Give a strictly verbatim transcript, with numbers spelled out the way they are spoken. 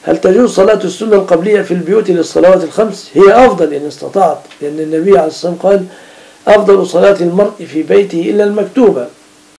هل تجوز صلاة السنة القبلية في البيوت للصلوات الخمس؟ هي أفضل إن استطعت، لأن النبي عليه الصلاة والسلام قال: أفضل صلاة المرء في بيته إلا المكتوبة،